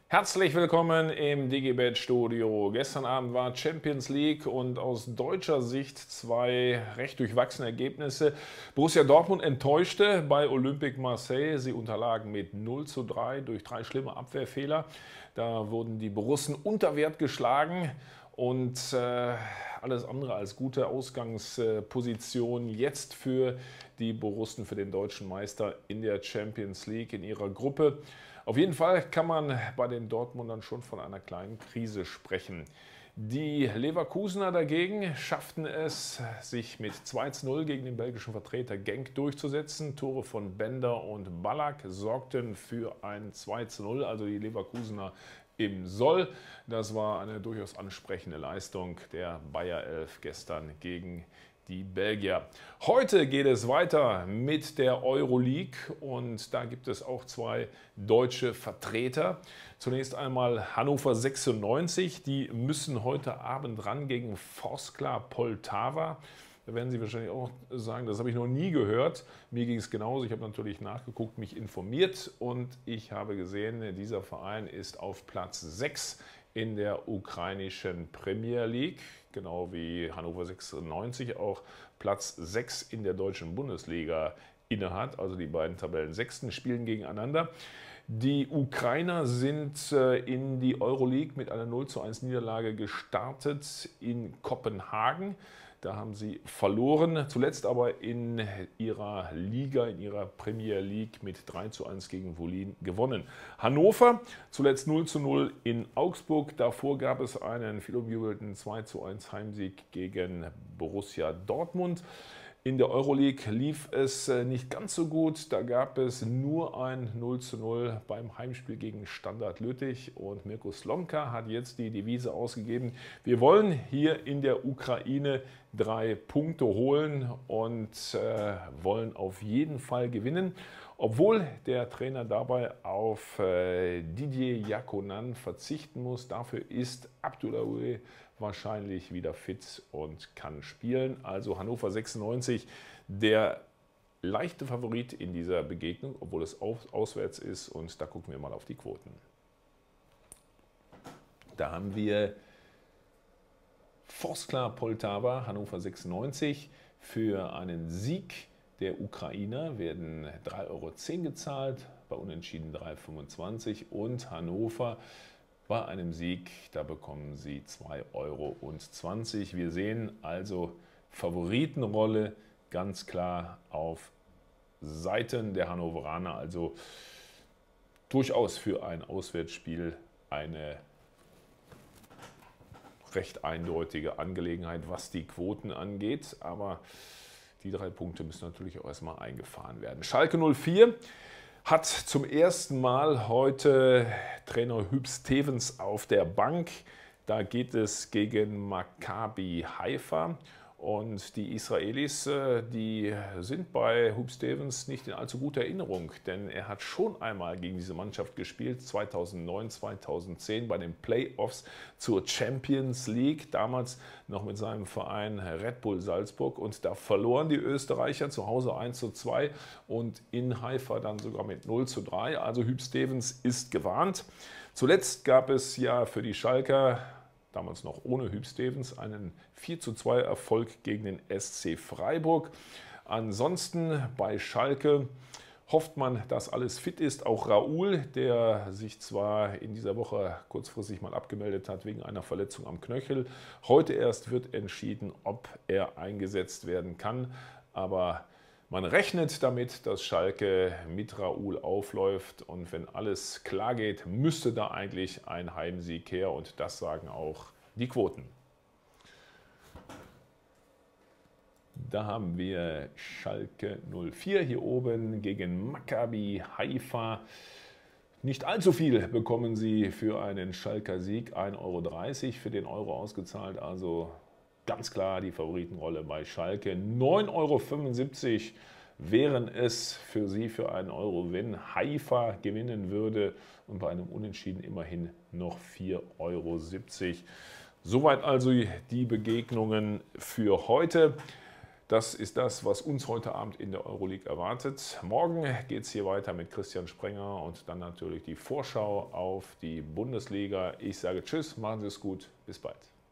Herzlich willkommen im DigiBet Studio. Gestern Abend war Champions League und aus deutscher Sicht zwei recht durchwachsene Ergebnisse. Borussia Dortmund enttäuschte bei Olympique Marseille. Sie unterlagen mit 0:3 durch 3 schlimme Abwehrfehler. Da wurden die Borussen unter Wert geschlagen und alles andere als gute Ausgangsposition jetzt für die Borussen, für den deutschen Meister in der Champions League in ihrer Gruppe. Auf jeden Fall kann man bei den Dortmundern schon von einer kleinen Krise sprechen. Die Leverkusener dagegen schafften es, sich mit 2:0 gegen den belgischen Vertreter Genk durchzusetzen. Tore von Bender und Ballack sorgten für ein 2:0, also die Leverkusener im Soll. Das war eine durchaus ansprechende Leistung der Bayer 11 gestern gegen die Belgier. Heute geht es weiter mit der Euroleague und da gibt es auch zwei deutsche Vertreter. Zunächst einmal Hannover 96, die müssen heute Abend ran gegen Vorskla Poltava. Da werden Sie wahrscheinlich auch sagen, das habe ich noch nie gehört. Mir ging es genauso. Ich habe natürlich nachgeguckt, mich informiert und ich habe gesehen, dieser Verein ist auf Platz 6 in der ukrainischen Premier League, genau wie Hannover 96 auch Platz 6 in der deutschen Bundesliga innehat. Also die beiden Tabellensechsten spielen gegeneinander. Die Ukrainer sind in die Euroleague mit einer 0:1 Niederlage gestartet in Kopenhagen. Da haben sie verloren, zuletzt aber in ihrer Liga, in ihrer Premier League mit 3:1 gegen Wolin gewonnen. Hannover zuletzt 0:0 in Augsburg. Davor gab es einen vielumjubelten 2:1 Heimsieg gegen Borussia Dortmund. In der Euroleague lief es nicht ganz so gut. Da gab es nur ein 0:0 beim Heimspiel gegen Standard Lüttich. Und Mirko Slomka hat jetzt die Devise ausgegeben: Wir wollen hier in der Ukraine 3 Punkte holen und wollen auf jeden Fall gewinnen. Obwohl der Trainer dabei auf Didier Yakonan verzichten muss. Dafür ist Abdoulaye wahrscheinlich wieder fit und kann spielen. Also Hannover 96, der leichte Favorit in dieser Begegnung, obwohl es auswärts ist. Und da gucken wir mal auf die Quoten. Da haben wir Vorskla Poltava, Hannover 96. Für einen Sieg der Ukrainer werden 3,10 € gezahlt, bei Unentschieden 3,25 € und Hannover bei einem Sieg, da bekommen Sie 2,20 €. Wir sehen also Favoritenrolle ganz klar auf Seiten der Hannoveraner, also durchaus für ein Auswärtsspiel eine recht eindeutige Angelegenheit, was die Quoten angeht, aber die 3 Punkte müssen natürlich auch erstmal eingefahren werden. Schalke 04 hat zum ersten Mal heute Trainer Huub Stevens auf der Bank. Da geht es gegen Maccabi Haifa. Und die Israelis, die sind bei Huub Stevens nicht in allzu guter Erinnerung, denn er hat schon einmal gegen diese Mannschaft gespielt, 2009, 2010 bei den Playoffs zur Champions League, damals noch mit seinem Verein Red Bull Salzburg, und da verloren die Österreicher zu Hause 1:2 und in Haifa dann sogar mit 0:3. Also Huub Stevens ist gewarnt. Zuletzt gab es ja für die Schalker, damals noch ohne Huub Stevens, einen 4:2 Erfolg gegen den SC Freiburg. Ansonsten bei Schalke hofft man, dass alles fit ist. Auch Raoul, der sich zwar in dieser Woche kurzfristig mal abgemeldet hat wegen einer Verletzung am Knöchel. Heute erst wird entschieden, ob er eingesetzt werden kann. Aber man rechnet damit, dass Schalke mit Raoul aufläuft, und wenn alles klar geht, müsste da eigentlich ein Heimsieg her, und das sagen auch die Quoten. Da haben wir Schalke 04 hier oben gegen Maccabi Haifa. Nicht allzu viel bekommen Sie für einen Schalker Sieg, 1,30 € für den Euro ausgezahlt, also ganz klar die Favoritenrolle bei Schalke. 9,75 € wären es für Sie für einen Euro, wenn Haifa gewinnen würde, und bei einem Unentschieden immerhin noch 4,70 €. Soweit also die Begegnungen für heute. Das ist das, was uns heute Abend in der Euroleague erwartet. Morgen geht es hier weiter mit Christian Sprenger und dann natürlich die Vorschau auf die Bundesliga. Ich sage Tschüss, machen Sie es gut, bis bald.